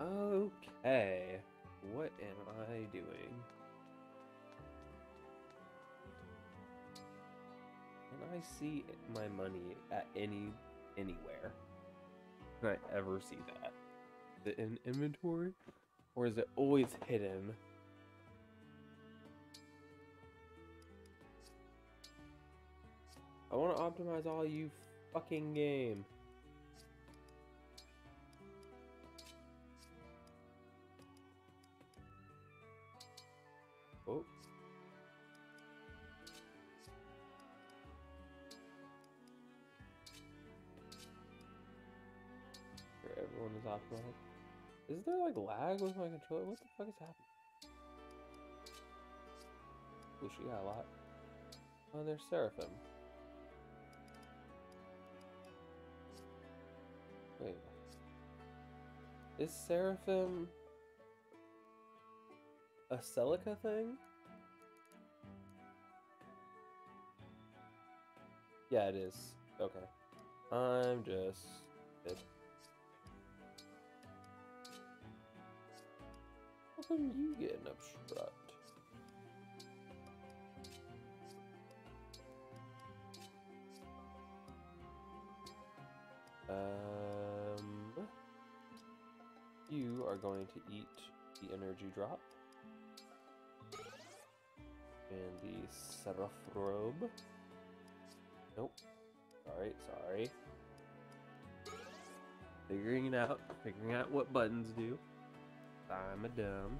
Okay. What am I doing? Can I see my money at anywhere? Can I ever see that? Is it in inventory? Or is it always hidden? I want to optimize all you fucking game. Oh. Sure, everyone is optimized. Is there like lag with my controller? What the fuck is happening? Oh, she got a lot. Oh, there's Seraphim. Wait. Is Seraphim a Celica thing? Yeah, it is. Okay. I'm just... How come you get an obstruct? You are going to eat the energy drop. And the Seraph robe. Nope. Sorry. Figuring out what buttons do. I'm a dumb.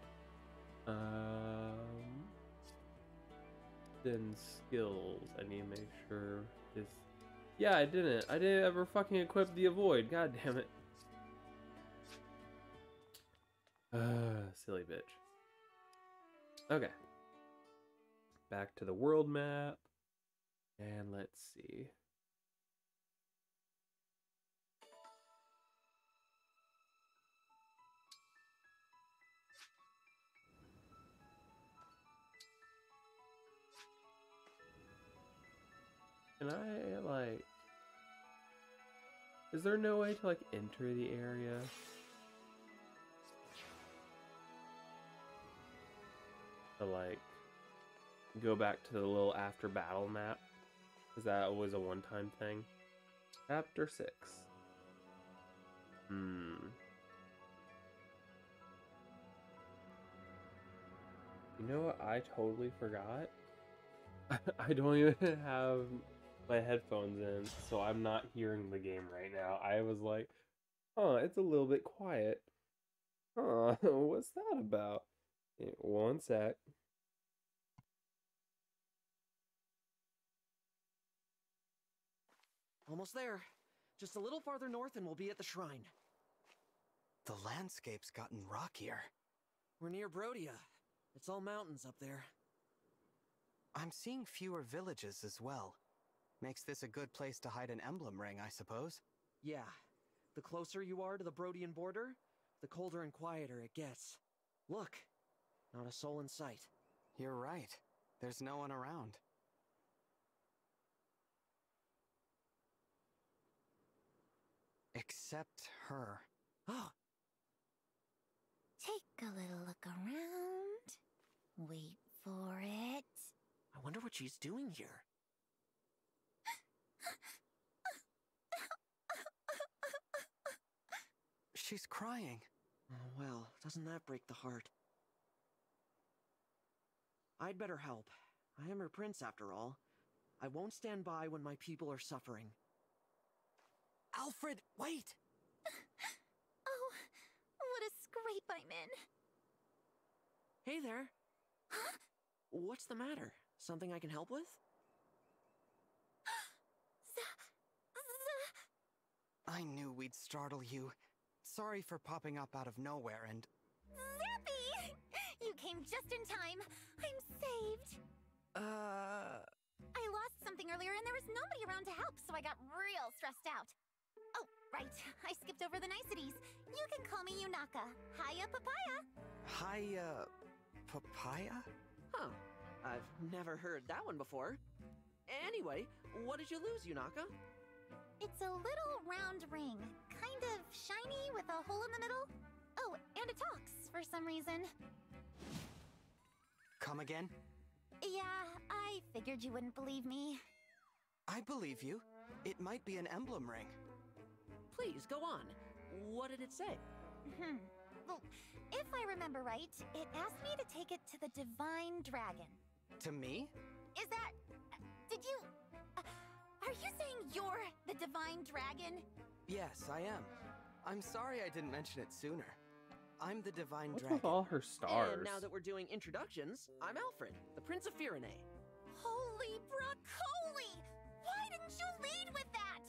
Then skills. I need to make sure this. Yeah, I didn't ever fucking equip the avoid. God damn it. Silly bitch. Okay. Back to the world map. And let's see. Can I, like... Is there no way to, like, enter the area? To, like, go back to the little after battle map? Is that always a one-time thing? Chapter 6. You know what I totally forgot? I don't even have my headphones in, so I'm not hearing the game right now. I was like, huh, it's a little bit quiet. Huh, what's that about? One sec. Almost there. Just a little farther north and we'll be at the shrine. The landscape's gotten rockier. We're near Brodia. It's all mountains up there. I'm seeing fewer villages as well. Makes this a good place to hide an emblem ring, I suppose. Yeah. The closer you are to the Brodian border, the colder and quieter it gets. Look, not a soul in sight. You're right. There's no one around. Except her. Oh, Take a little look around. Wait for it. I wonder what she's doing here. She's crying. Oh, well, doesn't that break the heart? I'd better help. I am her prince, after all. I won't stand by when my people are suffering. Alfred, wait! Oh, what a scrape I'm in. Hey there. What's the matter? Something I can help with? I knew we'd startle you. Sorry for popping up out of nowhere and... Zappy! You came just in time. I'm saved. I lost something earlier and there was nobody around to help, so I got real stressed out. Oh, right. I skipped over the niceties. You can call me Yunaka. Hiya, Papaya. Hi, papaya? Huh. I've never heard that one before. Anyway, what did you lose, Yunaka? It's a little round ring. Kind of shiny with a hole in the middle. Oh, and it talks for some reason. Come again? Yeah, I figured you wouldn't believe me. I believe you. It might be an emblem ring. Please, go on. What did it say? Well, if I remember right, it asked me to take it to the Divine Dragon. To me? Is that... did you... are you saying you're the Divine Dragon? Yes, I am. I'm sorry I didn't mention it sooner. I'm the Divine What's Dragon. with all her stars? And now that we're doing introductions, I'm Alfred, the Prince of Firene. Holy broccoli! Why didn't you lead with that?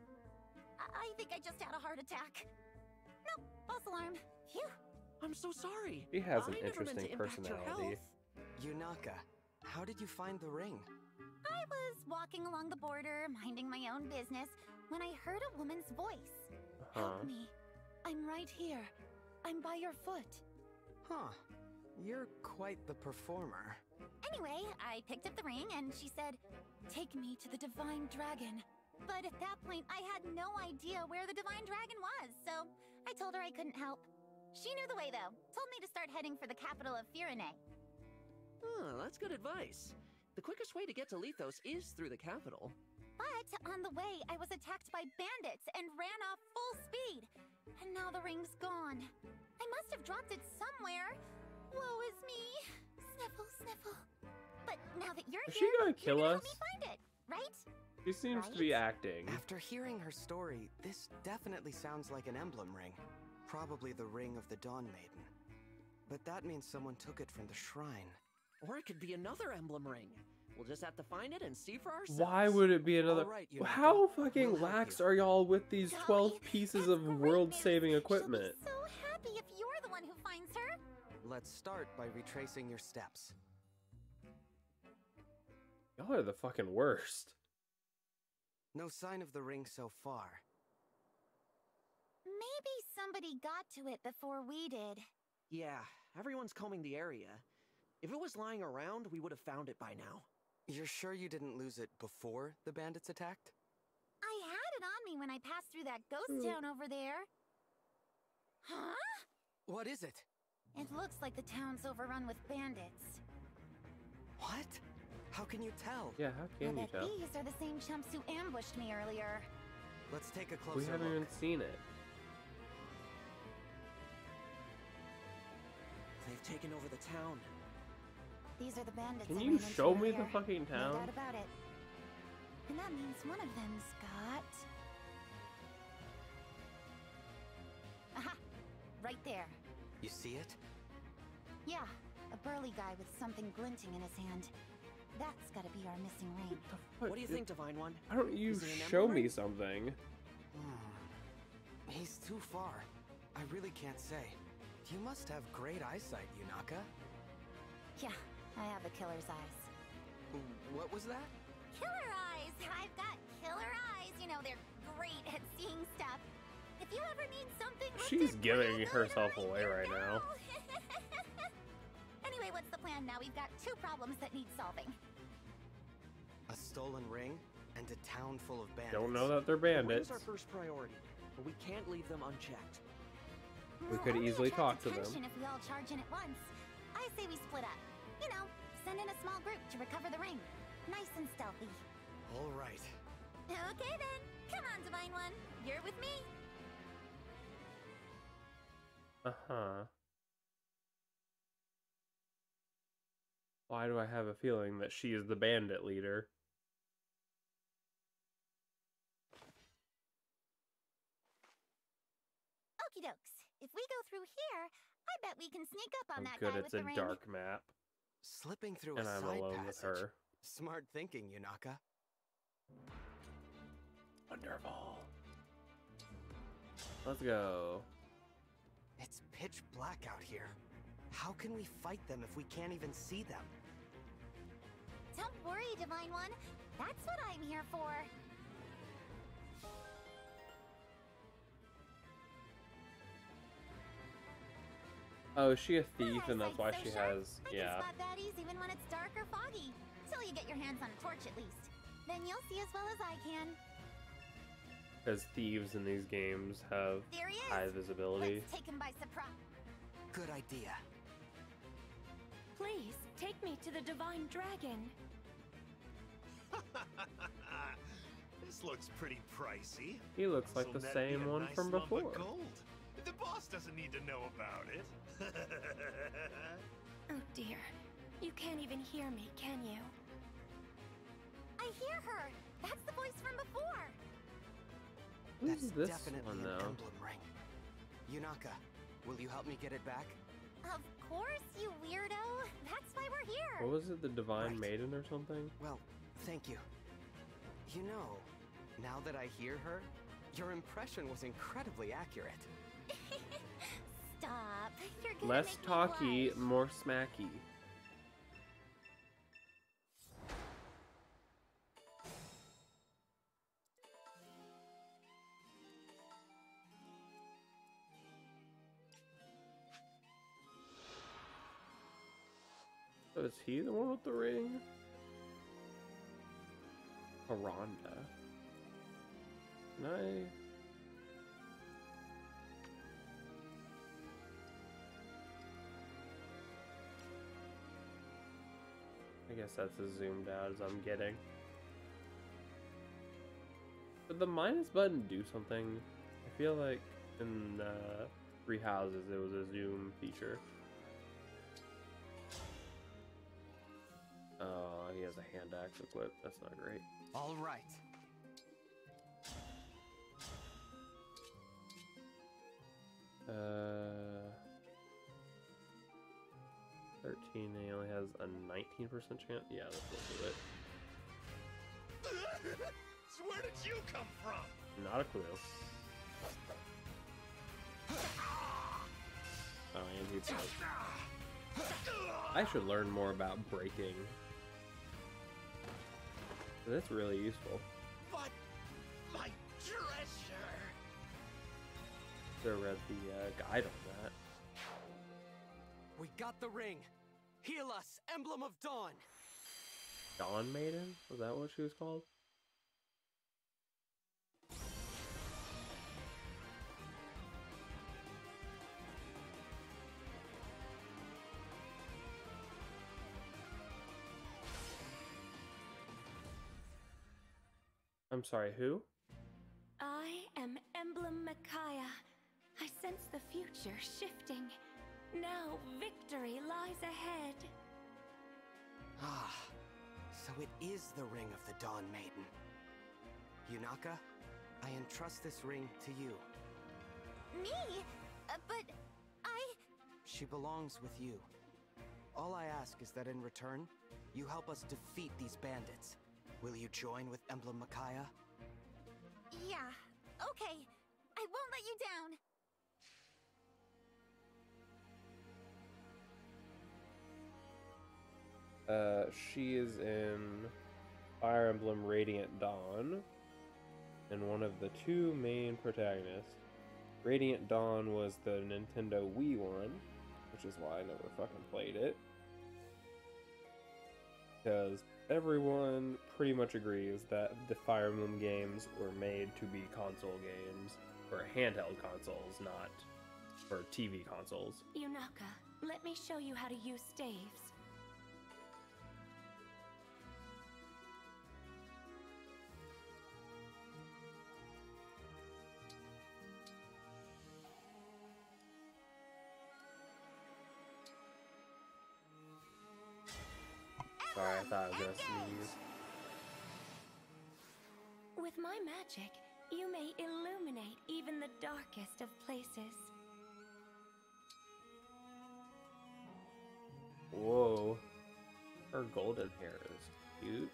I think I just had a heart attack. Nope, false alarm. Phew. I'm so sorry. He has an I never meant interesting to impact your personality. health. Yunaka, how did you find the ring? I was walking along the border, minding my own business, when I heard a woman's voice. Help me. I'm right here. I'm by your foot. Huh. You're quite the performer. Anyway, I picked up the ring and she said, "Take me to the Divine Dragon." But at that point, I had no idea where the Divine Dragon was, so I told her I couldn't help. She knew the way, though. Told me to start heading for the capital of Firene. Oh, that's good advice. The quickest way to get to Lethos is through the capital. But on the way, I was attacked by bandits and ran off full speed. And now the ring's gone. I must have dropped it somewhere. Woe is me. Sniffle, sniffle. But now that you're Is here, she gonna kill you're gonna us? help me find it, right? She seems to be acting. After hearing her story, this definitely sounds like an emblem ring. Probably the ring of the Dawn Maiden. But that means someone took it from the shrine. Or it could be another emblem ring. We'll just have to find it and see for ourselves. Why would it be another? All right, Yunaka. How fucking We'll help lax you. are y'all with these Golly, 12 pieces that's of great world-saving news. equipment? She'll be so happy if you're the one who finds her. Let's start by retracing your steps. Y'all are the fucking worst. No sign of the ring so far. Maybe somebody got to it before we did. Yeah, everyone's combing the area. If it was lying around, we would have found it by now. You're sure you didn't lose it before the bandits attacked? I had it on me when I passed through that ghost town over there. Huh? What is it? It looks like the town's overrun with bandits. What? How can you tell? Yeah, how I can you bet tell? these are the same chumps who ambushed me earlier. Let's take a closer We haven't look. even seen it. They've taken over the town. These are the bandits. Can I you ran into show me the earlier. fucking No town? doubt about it. And that means one of them's got... Aha! Right there. You see it? Yeah, a burly guy with something glinting in his hand. That's gotta be our missing ring. What do you think, Divine One? Why don't you Is it an show emblem me ring? something? He's too far. I really can't say. You must have great eyesight, Yunaka. Yeah, I have a killer's eyes. What was that? Killer eyes! I've got killer eyes! You know, they're great at seeing stuff. If you ever need something... She's lifted giving real good, herself I away do right now. Anyway, what's the plan now? We've got two problems that need solving. A stolen ring and a town full of bandits. Don't know that they're The bandits. ring's our first priority, but we can't leave them unchecked. We We'll could only easily attract talk to them. attention if we all charge in at once. I say we split up. You know, send in a small group to recover the ring. Nice and stealthy. All right. Okay then. Come on, Divine One. You're with me. Uh-huh. Why do I have a feeling that she is the bandit leader? Okie dokes. If we go through here, I bet we can sneak up on I'm that good, guy it's with a the ring. dark map, Slipping through and a I'm side alone with passage. her. Smart thinking, Yunaka. Wonderful. Let's go. It's pitch black out here. How can we fight them if we can't even see them? Don't worry, Divine One. That's what I'm here for. Oh, is she a My thief, and that's why eyesight's she so sharp, has... I Yeah. can spot baddies even when it's dark or foggy. Till you get your hands on a torch, at least. Then you'll see as well as I can. Because thieves in these games have There he is. high visibility. Let's take him by surprise. Good idea. Please, take me to the Divine Dragon. This looks pretty pricey. He looks like the This'll net me same a one nice from lump of before. gold. The boss doesn't need to know about it. Oh dear. You can't even hear me, can you? I hear her. That's the voice from before. Who's That's this definitely one an though? emblem ring. Yunaka, will you help me get it back? Of course, you weirdo. That's why we're here. What was it? The Divine Right. Maiden or something? Well, thank you. You know, now that I hear her, your impression was incredibly accurate. Stop. You're gonna Less make me talky, blush. more smacky. So is he the one with the ring? Haronda. Can I? I guess that's as zoomed out as I'm getting. Did the minus button do something? I feel like in Three Houses it was a zoom feature. Oh, he has a hand axe equipped. That's not great. All right. Uh, 13. He only has a 19% chance. Yeah, that's will do it. So where did you come from? Not a clue. Oh, and he broke. I should learn more about breaking. That's really useful. But my treasure. Should have read the guide on that. We got the ring. Heal us, Emblem of Dawn. Dawn Maiden? Was that what she was called? I'm sorry, who? I am Emblem Micaiah. I sense the future shifting. Now victory lies ahead. Ah, so it is the ring of the Dawn Maiden. Yunaka, I entrust this ring to you. Me? But I... She belongs with you. All I ask is that in return, you help us defeat these bandits. Will you join with Emblem Micaiah? Yeah. Okay. I won't let you down. She is in Fire Emblem Radiant Dawn, and one of the two main protagonists. Radiant Dawn was the Nintendo Wii one, which is why I never fucking played it. Because everyone pretty much agrees that the Fire Emblem games were made to be console games, or handheld consoles, not for TV consoles. Yunaka, let me show you how to use staves. Sorry, I thought I was gonna sneeze. With my magic, you may illuminate even the darkest of places. Whoa. Her golden hair is cute.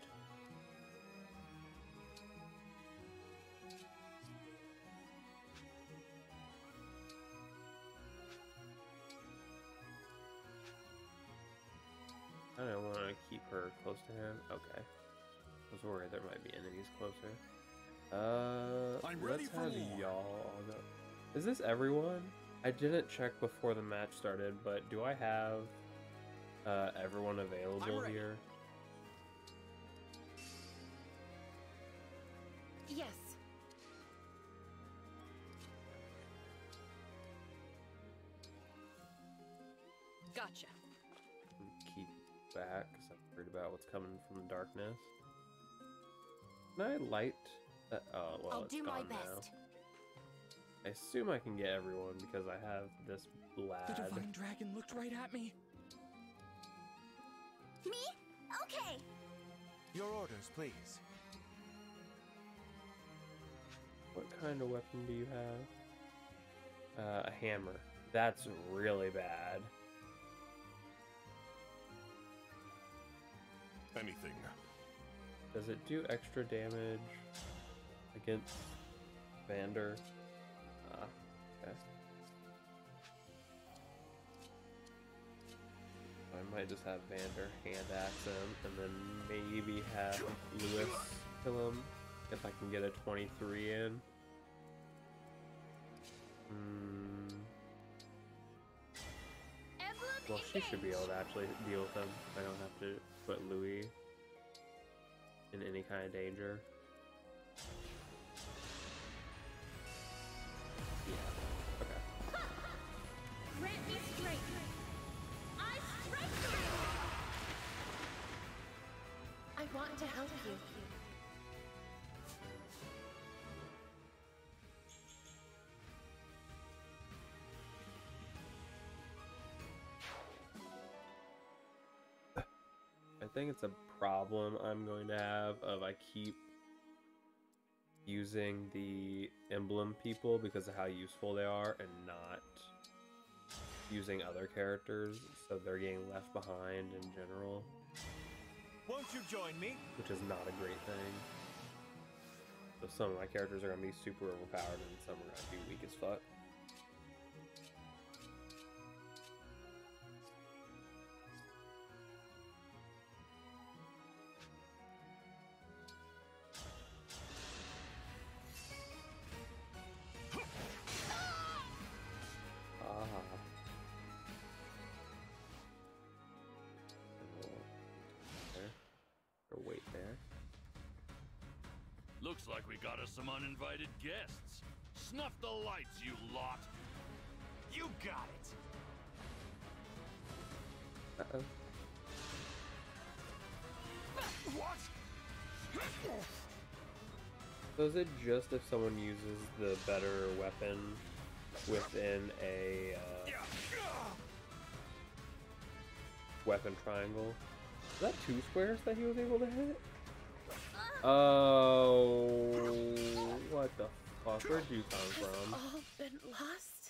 I don't want to keep her close to him. Okay. I was worried there might be enemies closer. I'm ready Let's for have more. y'all on the... Is this everyone? I didn't check before the match started, but do I have everyone available ready. here? Yes. Gotcha. Keep back because I'm worried about what's coming from the darkness. Can I light that? Oh, well, I'll it's do my gone now. best. I assume I can get everyone because I have this lad. The Divine Dragon looked right at me. Me? Okay. Your orders, please. What kind of weapon do you have? A hammer. That's really bad. Anything. Does it do extra damage against Vander? Ah, okay. I might just have Vander hand axe him and then maybe have Lewis kill him if I can get a 23 in. Well, she should be able to actually deal with him. I don't have to put Louis in any kind of danger. Yeah. Okay. Grant me strength. I strengthen you. I want to help you. I think it's a problem I'm going to have of I keep using the emblem people because of how useful they are and not using other characters, so they're getting left behind in general, Won't you join me? which is not a great thing. So some of my characters are going to be super overpowered and some are going to be weak as fuck. Wait there. Looks like we got us some uninvited guests. Snuff the lights, you lot. You got it. Uh-oh. What? So is it just if someone uses the better weapon within a weapon triangle? Is that 2 squares that he was able to hit? Oh, what the fuck? Where'd you come from? All been lost.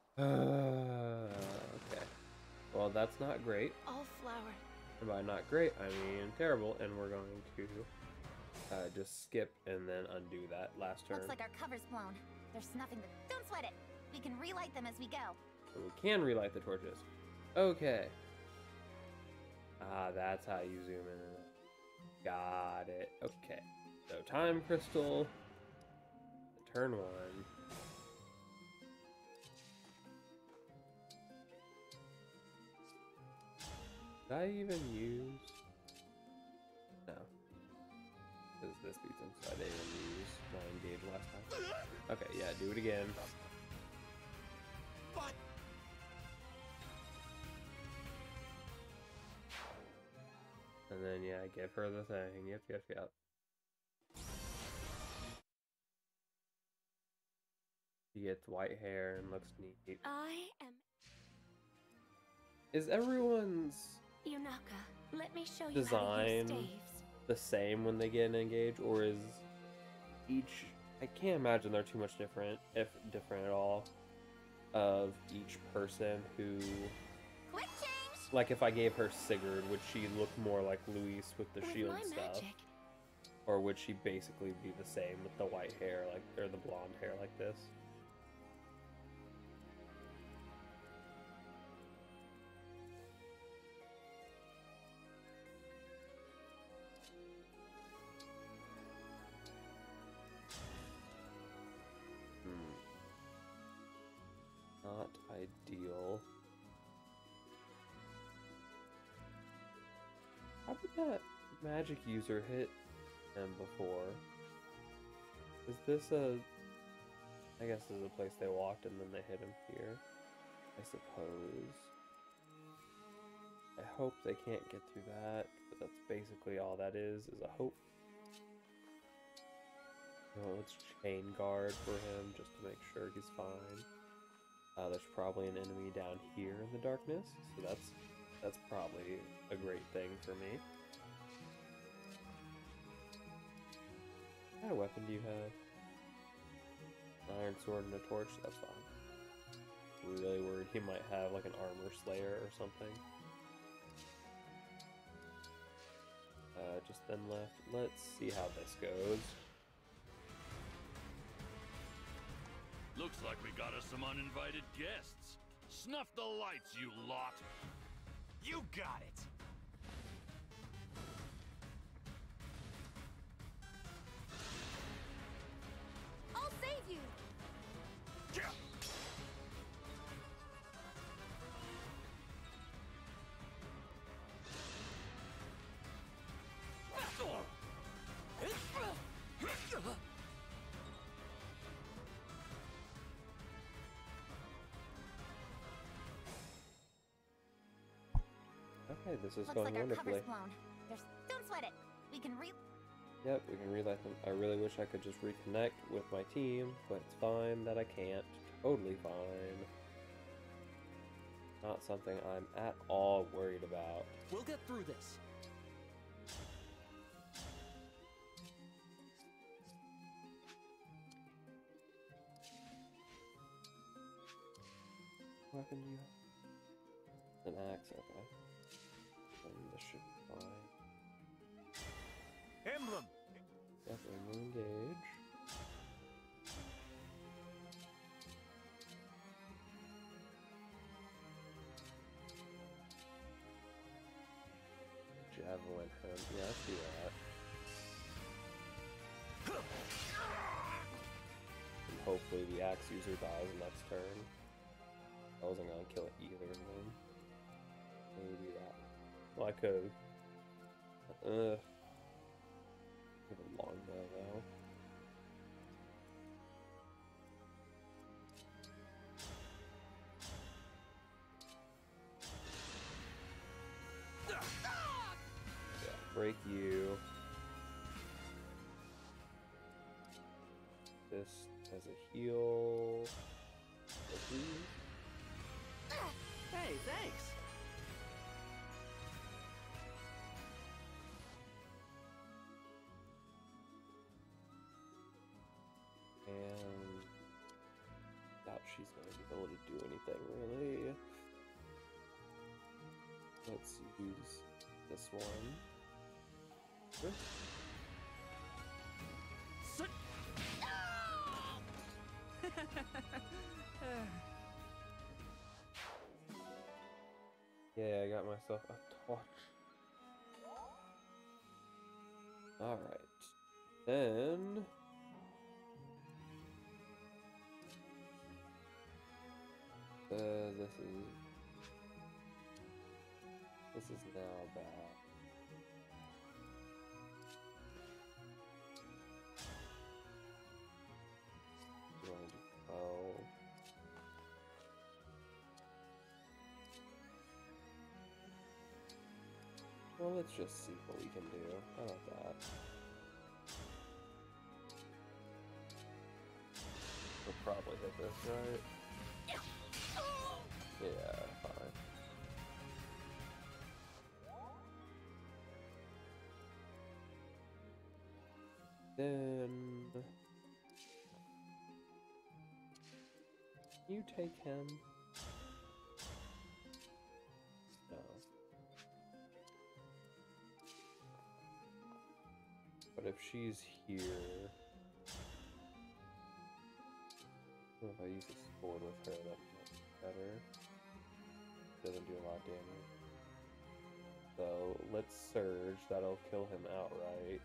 Okay. Well, that's not great. All flower. And by not great, I mean terrible. And we're going to just skip and then undo that last turn. Looks like our cover's blown. They're snuffing the... Don't sweat it. We can relight them as we go. So we can relight the torches. Okay. Ah, that's how you zoom in. Got it. Okay. So time crystal. Turn 1. Did I even use? No. Because this beats him, so I didn't even use my engage last time. Okay, yeah, do it again. But And then, yeah, give her the thing. Yep. She gets white hair and looks neat. I am Is everyone's Yunaka. Let me show you how design to use staves. the same when they get engaged, or is each... I can't imagine they're too much different, if different at all, of each person who... Quick change! Like, if I gave her Sigurd, would she look more like Luis with the With shield my stuff? magic, Or would she basically be the same with the white hair, like, or the blonde hair like this? Not ideal. How did that magic user hit him before? Is this a... I guess this is a place they walked and then they hit him here. I suppose. I hope they can't get through that, but that's basically all that is a hope. Oh, let's chain guard for him just to make sure he's fine. There's probably an enemy down here in the darkness, so that's probably a great thing for me. What kind of weapon do you have? An iron sword and a torch? That's fine. Really worried he might have like an armor slayer or something. Just then left. Let's see how this goes. Looks like we got us some uninvited guests. Snuff the lights, you lot! You got it! I'll save you! Okay, this is Looks going like our wonderfully. cover's blown. Don't sweat it. We can Yep, we can relight them. I really wish I could just reconnect with my team, but it's fine that I can't. Totally fine. Not something I'm at all worried about. We'll get through this. What weapon do you have? An axe, okay. This should be fine. Emblem! Definitely engage. Javelin him. Yeah, I see that. And hopefully the axe user dies next turn. I wasn't gonna kill either of them. Maybe that. Well, I could. Give a long bow though. Yeah, break you. This as a heal. Hey, thanks. And doubt she's going to be able to do anything really. Let's use this one. Sure. Yeah, I got myself a torch. Alright. Then... This is now bad. You want to do 12. Well, let's just see what we can do. How about that? We'll probably hit this, right? Yeah, fine. Then... You take him. No. But if she's here... What if I use a sword with her, that might be better. Doesn't do a lot of damage. So let's surge, that'll kill him outright.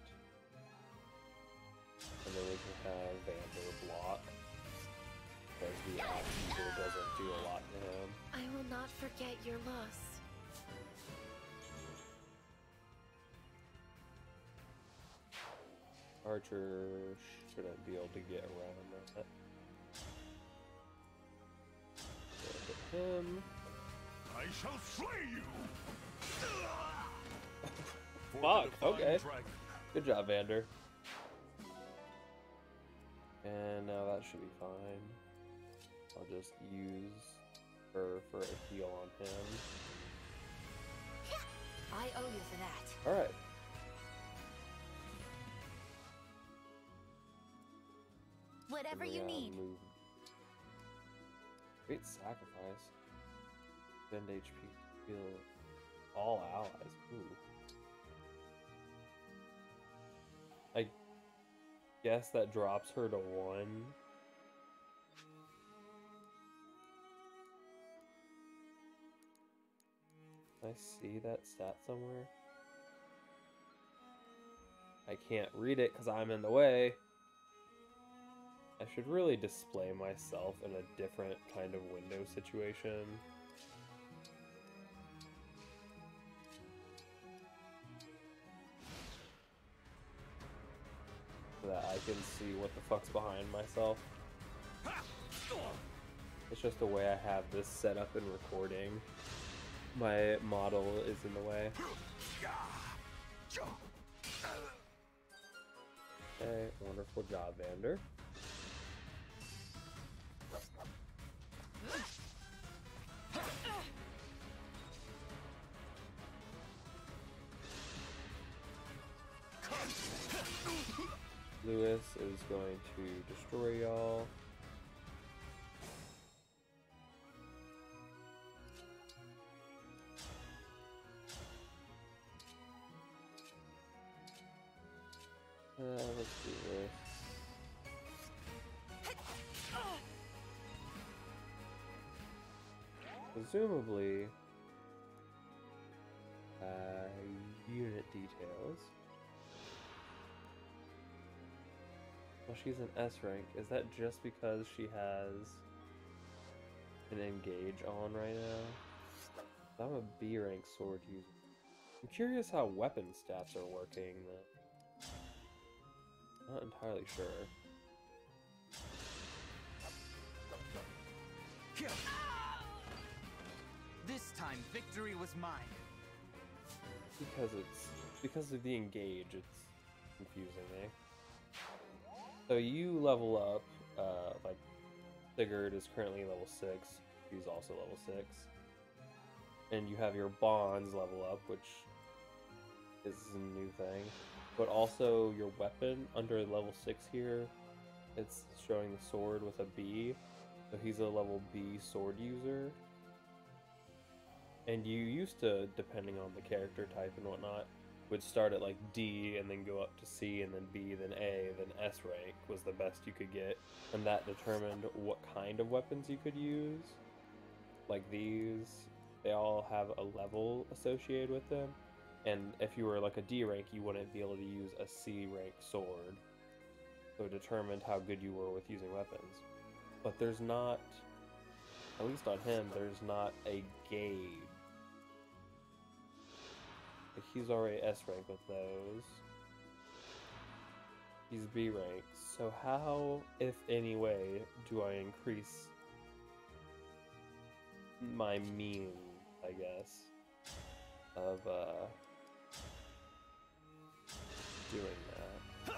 And then we can have Vander block. Because the axe user doesn't do a lot to him. I will not forget your loss. Archer shouldn't be able to get around that. So hit him. I shall slay you! Fuck, okay. Good job, Vander. And now that should be fine. I'll just use her for a heal on him. I owe you for that. Alright. Whatever you need. Move. Great sacrifice. Spend HP. Heal all allies. Ooh. I guess that drops her to 1. Can I see that stat somewhere? I can't read it because I'm in the way. I should really display myself in a different kind of window situation. So that I can see what the fuck's behind myself. It's just the way I have this set up in recording. My model is in the way. Okay, wonderful job, Vander. Lewis is going to destroy y'all. Let's do this. Presumably, unit details. Well, she's an S rank. Is that just because she has an engage on right now? I'm a B rank sword user. I'm curious how weapon stats are working. Not entirely sure. This time, victory was mine. Because of the engage, it's confusing me. So you level up, like Sigurd is currently level 6, he's also level 6. And you have your bonds level up, which is a new thing. But also your weapon under level 6 here, it's showing the sword with a B. So he's a level B sword user. And you used to, depending on the character type and whatnot, would start at like D and then go up to C and then B, then A, then S rank was the best you could get. And that determined what kind of weapons you could use. Like these, they all have a level associated with them. And if you were like a D rank, you wouldn't be able to use a C rank sword. So it determined how good you were with using weapons. But there's not, at least on him, there's not a gauge. Like he's already S rank with those. He's B rank. So how, if any way, do I increase my means, I guess, of doing that?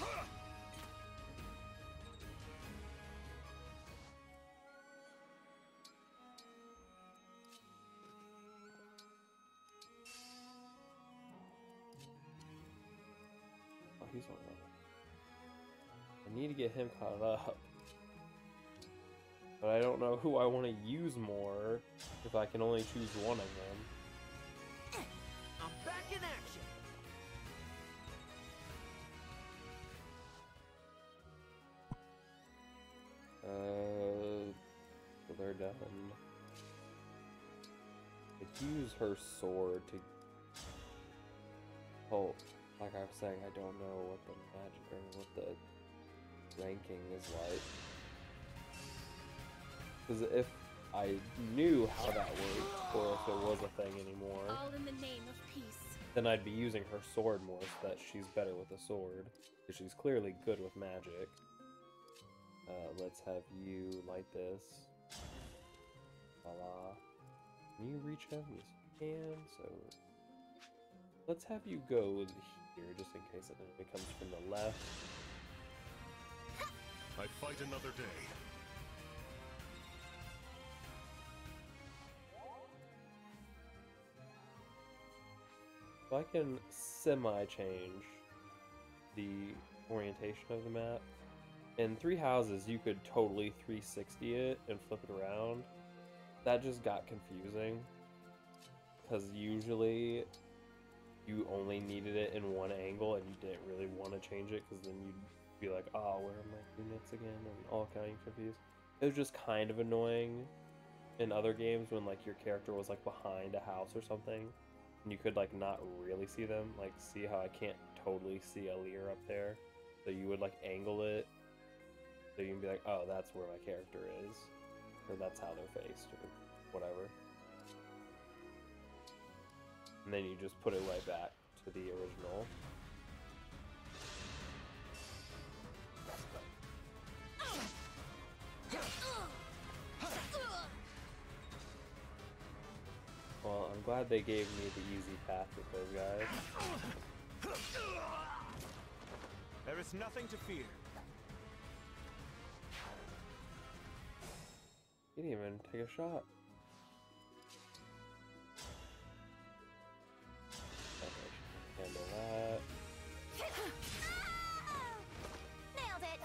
Oh, he's on level. I need to get him caught up. But I don't know who I want to use more if I can only choose one of them. I'm back in action. So they're done. I could use her sword to... Oh, like I was saying, I don't know what the magic or what the ranking is like. Because if I knew how that worked, or if it was a thing anymore, All in the name of peace. then I'd be using her sword more so that she's better with a sword. Because she's clearly good with magic. Let's have you light this. Voila. Can you reach him? Yes, you can. So let's have you go here just in case it comes from the left. I fight another day. So I can semi-change the orientation of the map. In 3 houses, you could totally 360 it and flip it around. That just got confusing. Because usually, you only needed it in one angle and you didn't really want to change it because then you'd be like, oh, where are my units again? And all kind of confused. It was just kind of annoying in other games when like your character was like behind a house or something. And you could like not really see them. Like see how I can't totally see a Lear up there. So you would like angle it. So you can be like, oh, that's where my character is. Or that's how they're faced or whatever. And then you just put it right back to the original. Well, I'm glad they gave me the easy path with those guys. There is nothing to fear. He didn't even take a shot. Okay, handle that. Nailed it!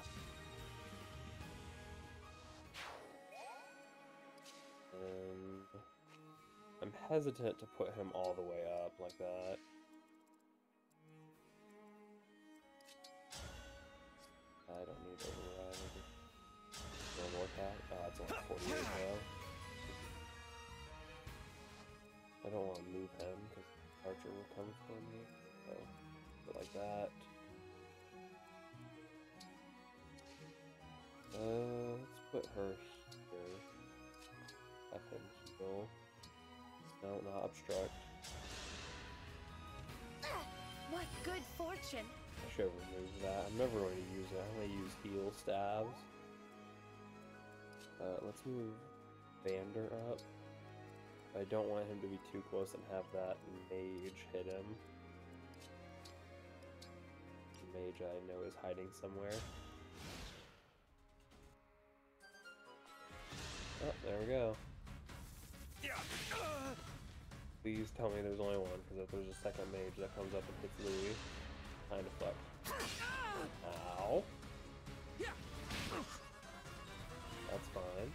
And I'm hesitant to put him all the way up like that. I don't need override. One more attack. Oh, it's only 48 now. I don't want to move him because Archer will come for me. So, put it like that. Let's put her here. Have him heal. No, not obstruct. What good fortune! I should remove that. I'm never going to use it. I'm going to use heal stabs. Let's move Vander up. I don't want him to be too close and have that mage hit him. The mage I know is hiding somewhere. Oh, there we go. Please tell me there's only one, because if there's a second mage that comes up and hits Louis, kind of fucked. Ow. That's fine.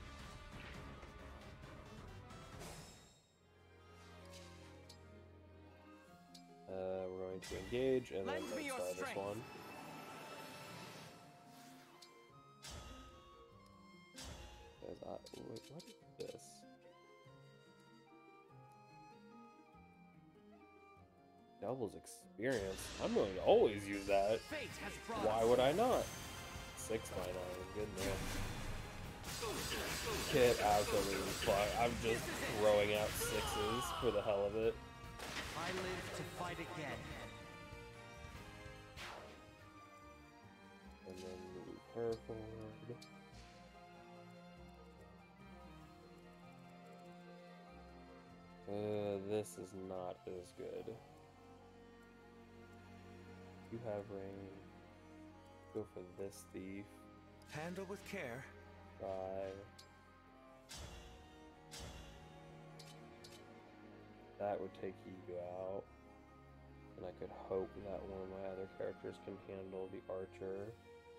We're going to engage and then let's try this one. Wait, what is this? Doubles experience. I'm going to always use that. Why would I not? 6 by 9. Goodness. Get absolutely fucked. I'm just throwing out 6s for the hell of it. I live to fight again. And then move her forward. This is not as good. You have range. Go for this thief. Handle with care. Try. That would take you out. And I could hope that one of my other characters can handle the archer.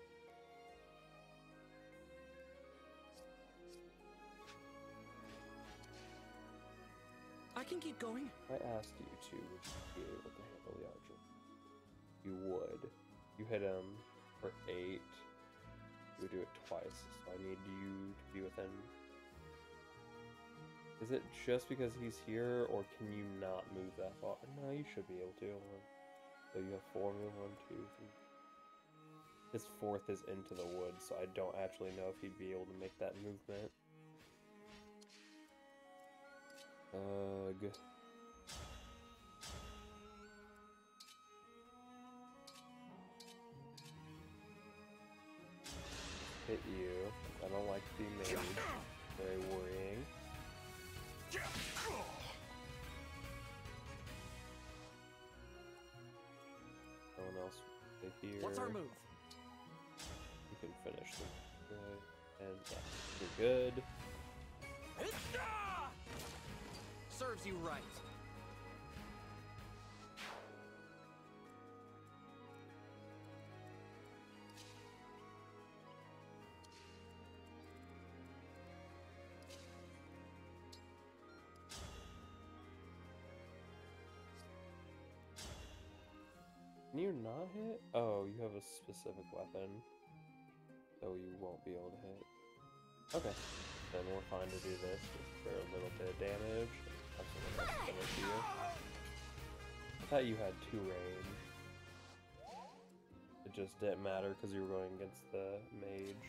I can keep going. I asked you to, would you be able to handle the archer? You would. You hit him for 8. You would do it twice, so I need you to be within. Is it just because he's here, or can you not move that far? No, you should be able to. So you have 4 move, 1, 2, 3. His 4th is into the woods, so I don't actually know if he'd be able to make that movement. Ugh. Hit you. I don't like the mage. Very worrying. Stay here. What's our move? You can finish the good, and yeah, you're good. Serves you right. Can you not hit? Oh, you have a specific weapon, so you won't be able to hit. Okay, then we're fine to do this just for a little bit of damage. Have someone else finish you. I thought you had 2 range. It just didn't matter because you were going against the mage.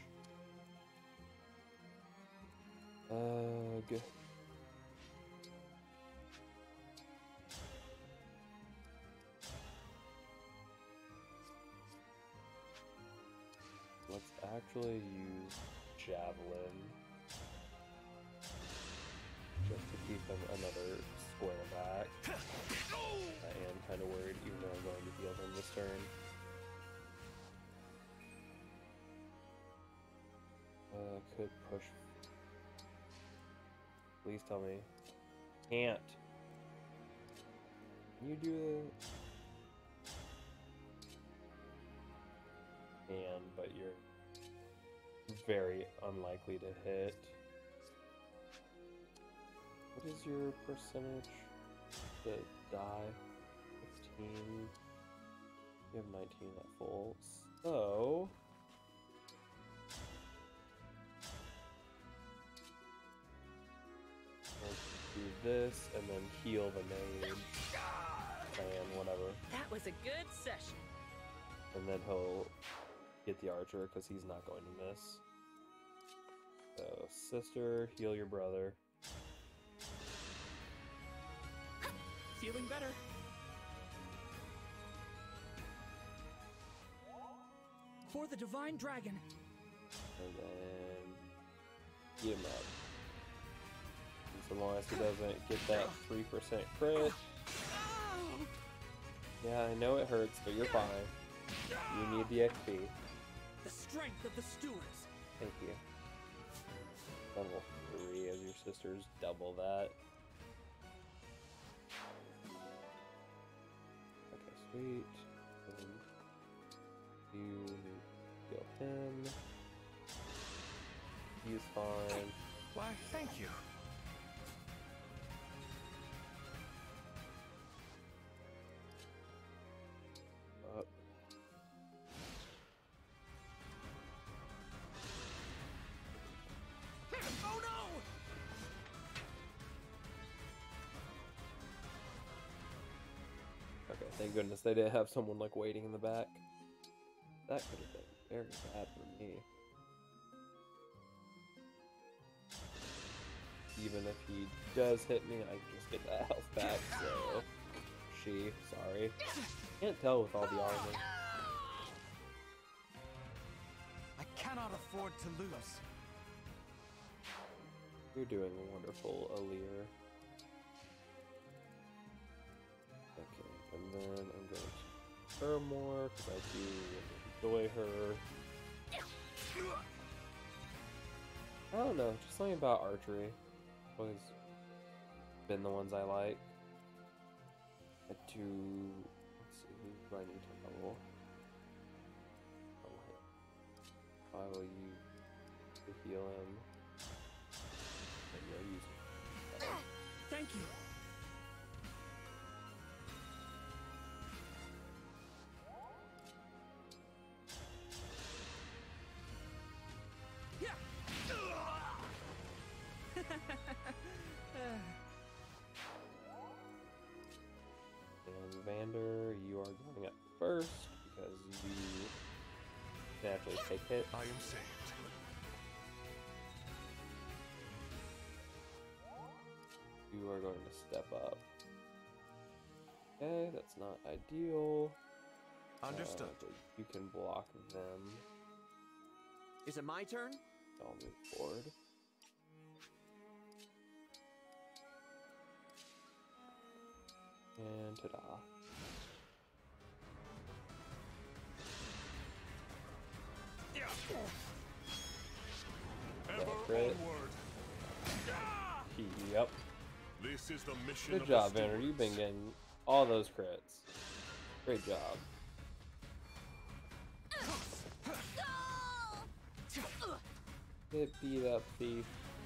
Good. Let's actually use Javelin just to keep him another square back. I am kind of worried, even though I'm going to heal him this turn. Could push. Please tell me. Can't. Can you do it? Can, but you're very unlikely to hit. What is your percentage to die? 15. You have 19 at full. So we'll do this and then heal the mage. And whatever. That was a good session. And then he'll get the archer because he's not going to miss. So, sister, heal your brother. Feeling better. For the Divine Dragon. And then get him up. And so long as he doesn't get that 3% crit. Yeah, I know it hurts, but you're fine. You need the XP. The strength of the stewards. Thank you. Level 3 as your sisters double that. Okay, sweet. And you heal him. He's fine. Why, thank you. Up. Oh no! Okay, thank goodness they didn't have someone like waiting in the back. That could have been very bad for me. Even if he does hit me, I can just get that health back, so... sorry. Can't tell with all the armor. I cannot afford to lose. You're doing wonderful, Alear. Okay, and then I'm going to her more, because I do enjoy her. I don't know, just something about archery. Always been the ones I like. I do. Let's see, who do I need to level? I will use to heal him. And you'll use it. Thank you. And Vander, you are going up first because you can actually take hit. I am saved. You are going to step up. Okay, that's not ideal. Understood. But you can block them. Is it my turn? I'll move forward. And ta-da. crit. Onward. Yep. This is the mission Good of job, the Banner. You've been getting all those crits. Great job. Get beat up, thief.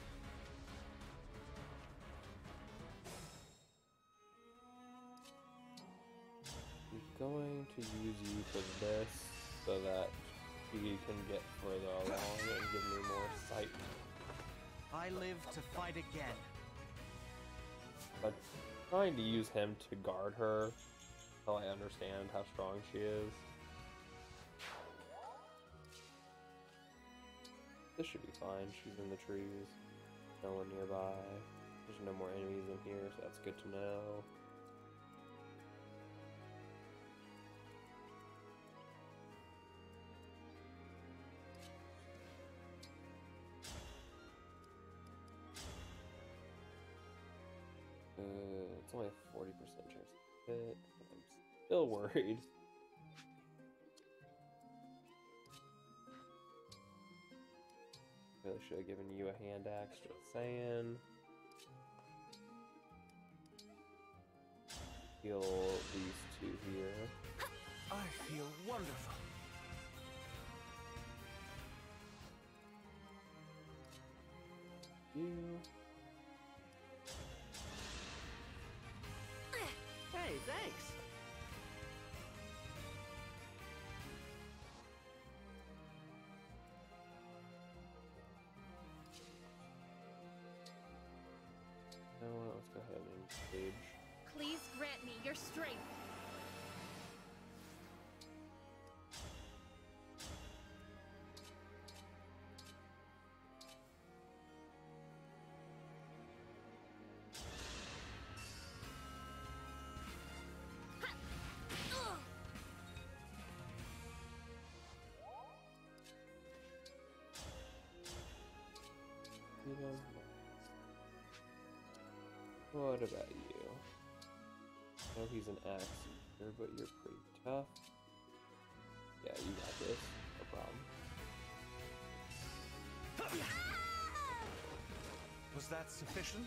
I'm going to use you for this so that you can get further along and give me more sight. I live to fight again. But trying to use him to guard her until I understand how strong she is. This should be fine. She's in the trees. No one nearby. There's no more enemies in here, so that's good to know. It's only a 40% chance to hit. I'm still worried. Really should have given you a hand axe, just saying. Heal these two here. I feel wonderful. You. Hey, thanks. You know what? Let's go ahead and engage. Please grant me your strength. You know, what about you? I know he's an axe eater, but you're pretty tough. Yeah, you got this. No problem. Was that sufficient?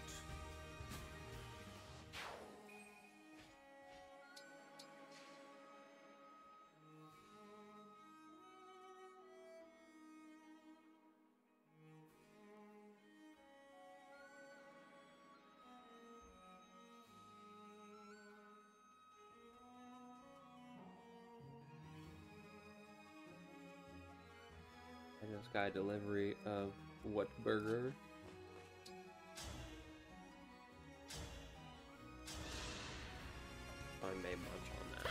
I just got a delivery of what burger? I may munch on that.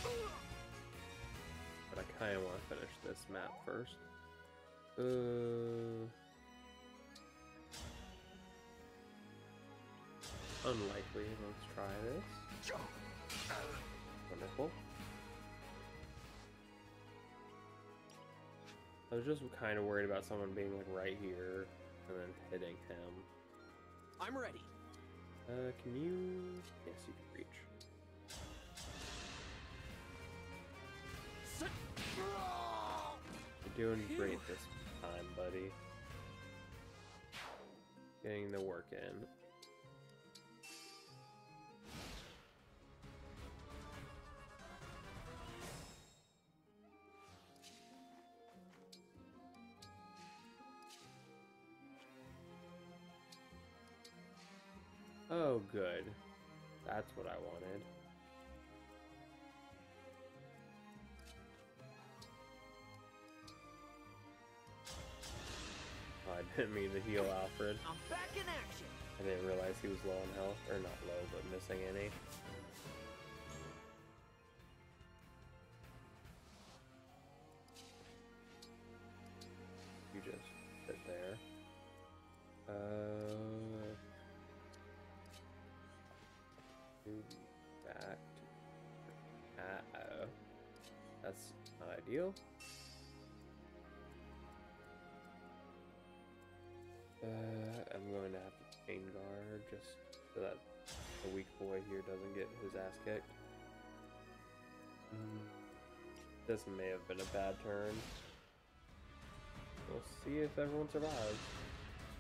But I kind of want to finish this map first. Unlikely. Let's try this. Wonderful. I was just kind of worried about someone being like right here and then hitting him. I'm ready. Can you? Yes, you can reach. You're doing great this time, buddy. Getting the work in. Oh, good. That's what I wanted. Oh, I didn't mean to heal Alfred. I'm back in action. I didn't realize he was low on health. Or not low, but missing any. You just sit there. Back to... Uh-oh. That's not ideal. I'm going to have to chain guard just so that the weak boy here doesn't get his ass kicked. This may have been a bad turn. We'll see if everyone survives.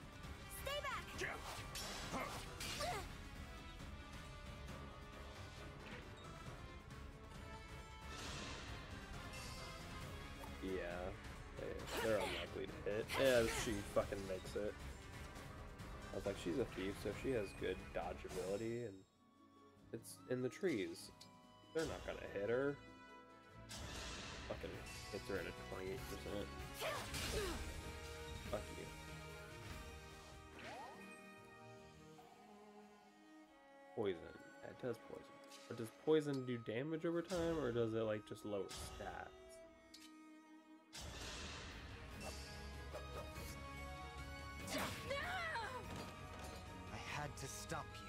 Yeah, they're unlikely to hit. Yeah, she fucking makes it. I was like, she's a thief, so she has good dodgeability, and it's in the trees. They're not gonna hit her. Fucking hits her at a 28%. Fuck you. Poison. It does poison. But does poison do damage over time, or does it like just lower stats? I had to stop you.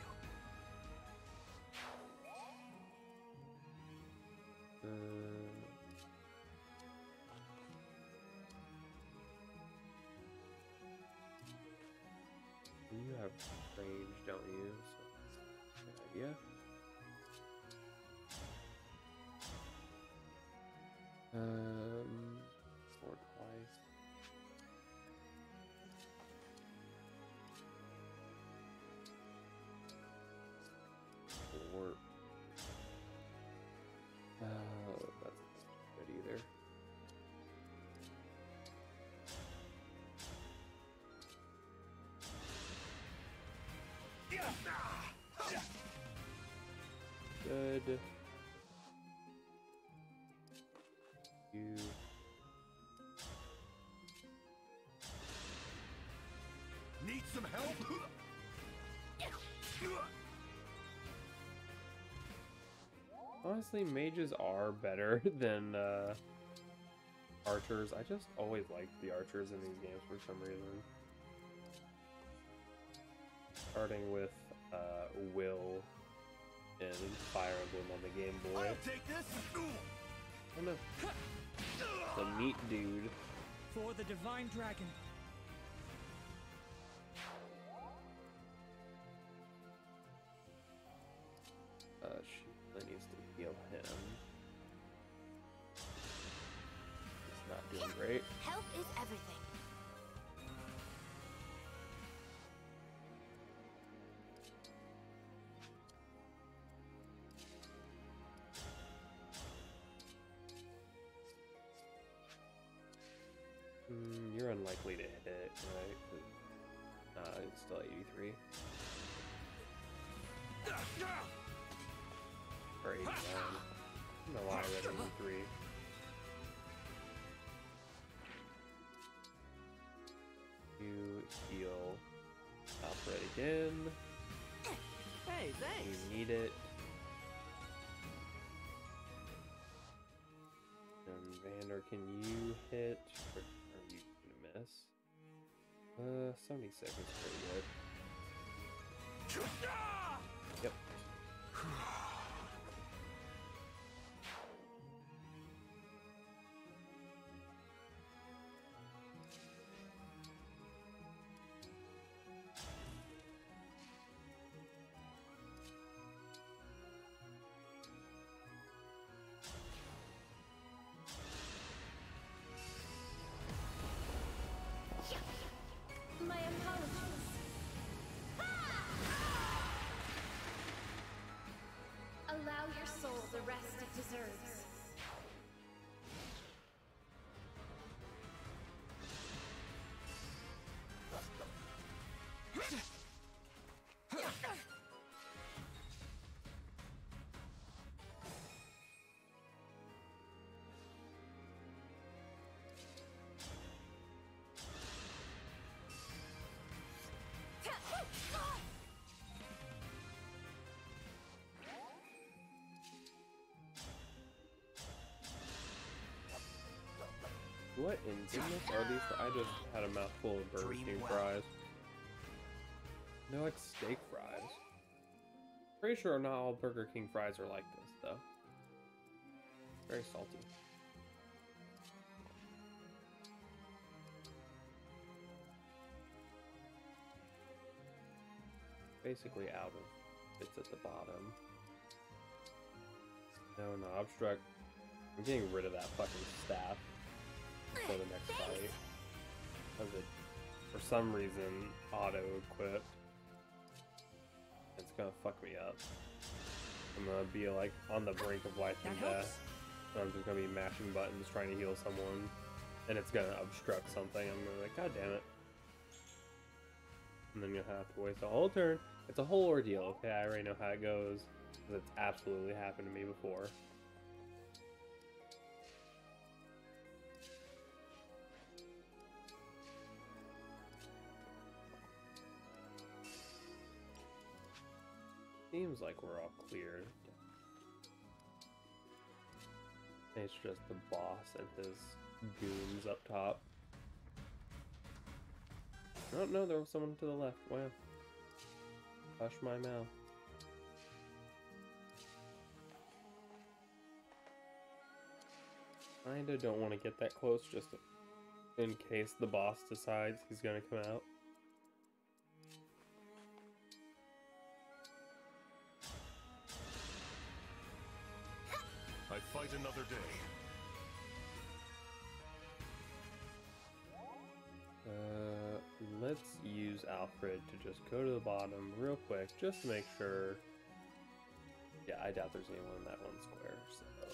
You have range, don't you? So, good idea. Or twice. Or that's not good either. Good. You. Need some help? Honestly, mages are better than archers. I just always liked the archers in these games for some reason. Starting with Will in Fire Emblem on the Game Boy. I'll take this. Oh no. The meat dude. For the Divine Dragon. She needs to heal him. He's not doing great. Health is everything. You're unlikely to hit, right? It's still 83. Or 89. I don't know why I read 83. You heal Alfred again. Hey, thanks. You need it. And Vander, can you hit? Or are you gonna miss? 76 is pretty good. Yep. My apologies. Allow your soul the rest it deserves. What in goodness are these? I just had a mouthful of Burger Dream King well. fries. They're like steak fries. Pretty sure not all Burger King fries are like this, though. Very salty. Basically out of it's at the bottom. No, obstruct. I'm getting rid of that fucking staff for the next fight. Because it, for some reason, auto-equipped. gonna fuck me up. I'm gonna be like on the brink of life and death. And I'm just gonna be mashing buttons trying to heal someone, and it's gonna obstruct something. I'm gonna be like, God damn it. And then you'll have to waste a whole turn. It's a whole ordeal, okay? I already know how it goes, because it's absolutely happened to me before. Seems like we're all cleared. It's just the boss and his goons up top. Oh no, there was someone to the left. Wow. Hush my mouth. Kinda don't want to get that close just in case the boss decides he's gonna come out. I fight another day. Let's use Alfred to just go to the bottom real quick, just to make sure. Yeah, I doubt there's anyone in that one square, so.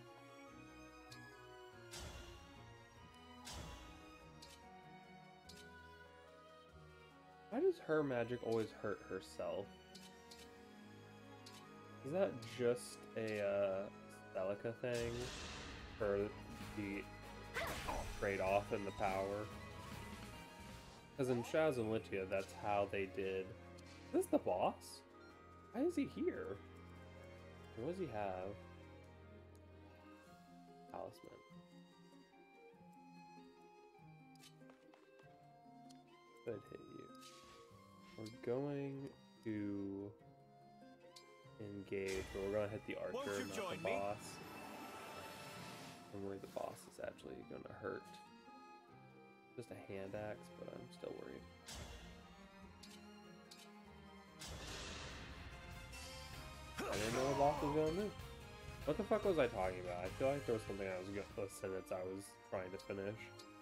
Why does her magic always hurt herself? Is that just a Celica thing for the trade-off in the power? Because in Shaz and Litia, that's how they did. Is this the boss? Why is he here? What does he have? Talisman. Could hit you. We're going to engage, but we're gonna hit the archer, not the boss. I'm worried the boss is actually gonna hurt. Just a hand axe, but I'm still worried. I didn't know the boss was gonna move. What the fuck was I talking about? I feel like there was something I was gonna, a sentence I was trying to finish.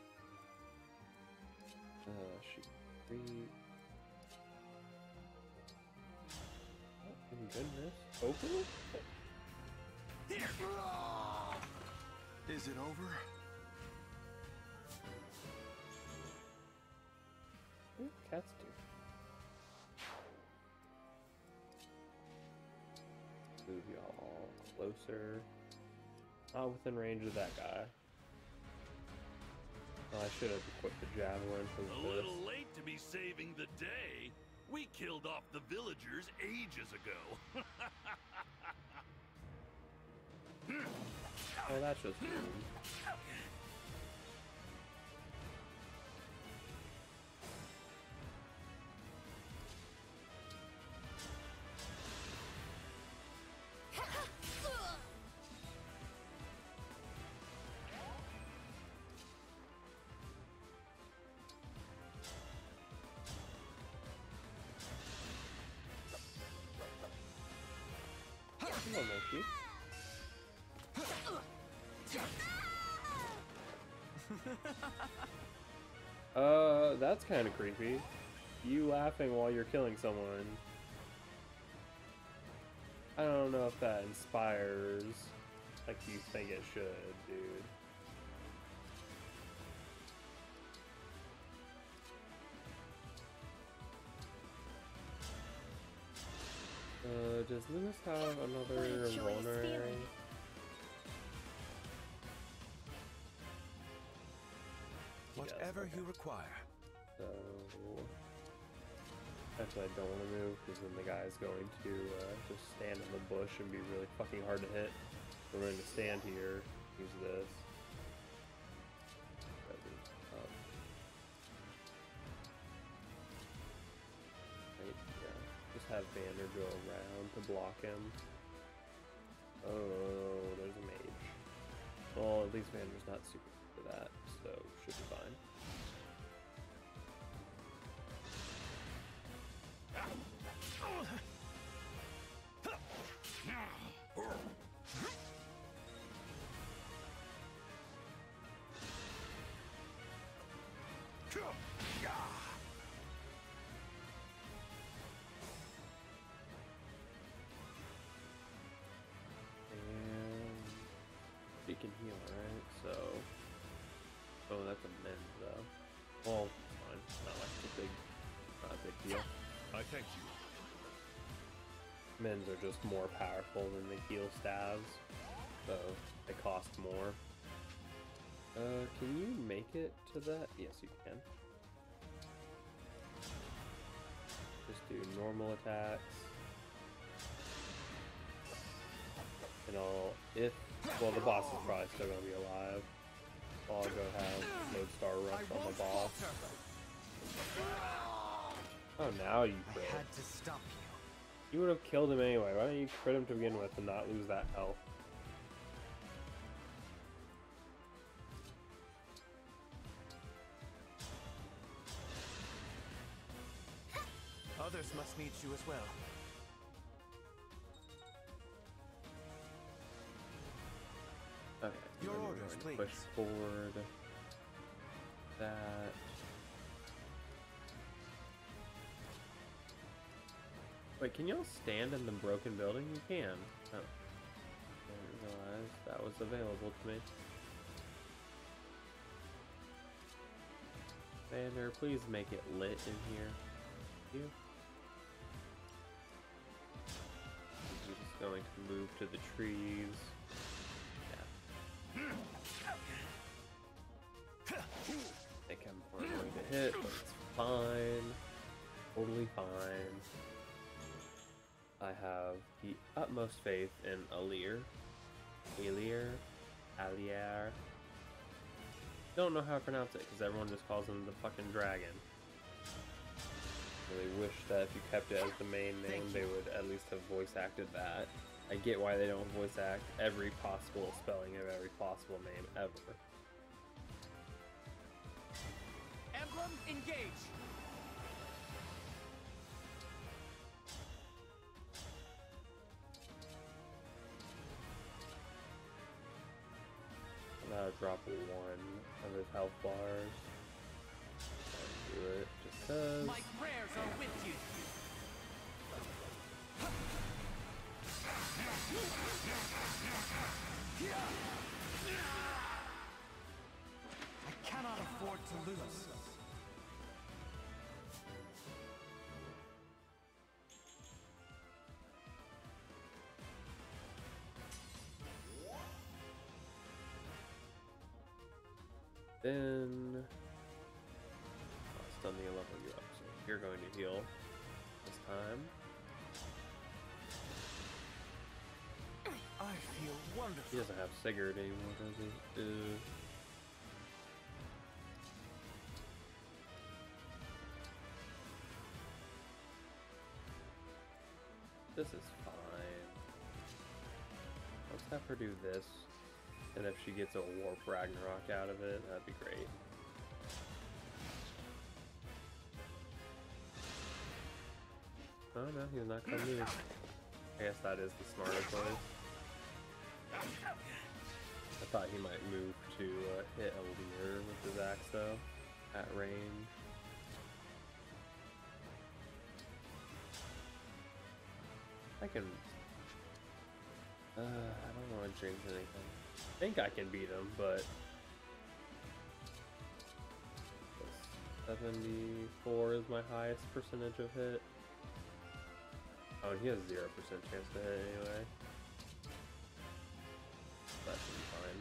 Shoot. Oh, goodness. Open? Is it over? What do cats do? Move y'all closer. Not within range of that guy. Oh, I should have equipped the javelin for this. A little late to be saving the day. We killed off the villagers ages ago. Oh, that's just rude. Come on, monkey. That's kind of creepy. You laughing while you're killing someone. I don't know if that inspires like you think it should, dude. Does Lewis have another vulnerary? Whatever you require. So actually, I don't want to move because then the guy's going to just stand in the bush and be really fucking hard to hit. We're going to stand here, use this. Right, yeah. Just have Vander go around to block him. Oh, there's a mage. Well, at least Vander's not super for that, so should be fine. can heal, right? So, oh, that's a mend though. Well, fine. Not like not a big deal. I thank you. Mends are just more powerful than the heal staves, so they cost more. Can you make it to that? Yes, you can. Just do normal attacks. And well, the boss is probably still gonna be alive. I'll go have Lodestar Rush on the boss. Oh, now you crit. I had to stop you. You would have killed him anyway. Why don't you crit him to begin with and not lose that health? Others must need you as well. Okay. Your orders, please. Push forward. That. Wait, can y'all stand in the broken building? You can. Oh. I didn't realize that was available to me. Banner, please make it lit in here. Thank you. I'm just going to move to the trees. Yeah. I think I'm more going to hit, but it's fine. Totally fine. I have the utmost faith in Alier. Don't know how to pronounce it because everyone just calls him the fucking dragon. Really wish that if you kept it as the main name, they would at least have voice acted that. I get why they don't voice act every possible spelling of every possible name ever. Emblem, engage! I'm gonna drop one of his health bars. Do it just cause. My prayers are with you. I cannot afford to lose. Then I still need to level you up, so you're going to heal this time. I feel wonderful. He doesn't have Sigurd anymore, does he? This is fine. Let's have her do this. And if she gets a Warp Ragnarok out of it, that'd be great. Oh no, he's not coming either. I guess that is the smarter choice. I thought he might move to hit Alier with his axe though, at range. I can... I don't want to jinx anything. I think I can beat him, but... 74 is my highest percentage of hit. Oh, and he has 0% chance to hit anyway. That should be fine.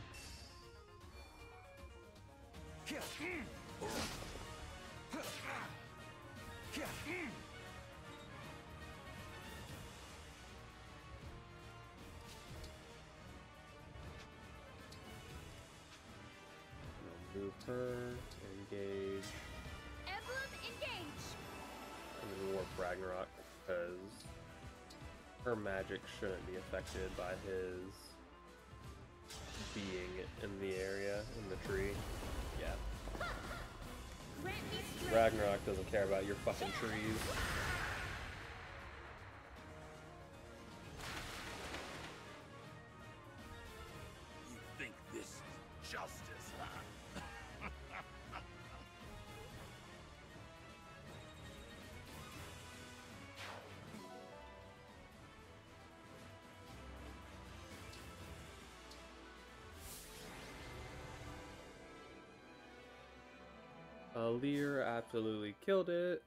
Move her, engage. Emblem, engage! And then Warp Ragnarok, because her magic shouldn't be affected by his being in the area, in the tree. Yeah. Grant me strength. Ragnarok doesn't care about your fucking trees. You think this is justice, huh? Lear absolutely killed it.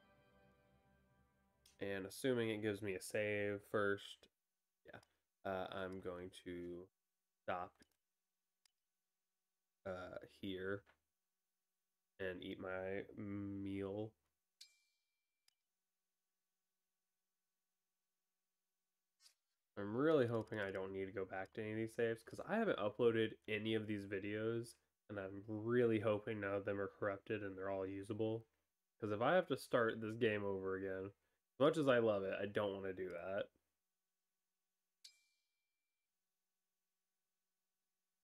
And assuming it gives me a save first, yeah, I'm going to stop here and eat my meal. I'm really hoping I don't need to go back to any of these saves, because I haven't uploaded any of these videos, and I'm really hoping none of them are corrupted and they're all usable. Because if I have to start this game over again, as much as I love it, I don't want to do that.